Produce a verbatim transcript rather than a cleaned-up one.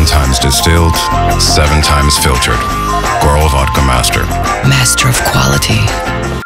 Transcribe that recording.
times distilled, seven times filtered. Goral Vodka Master. Master of quality.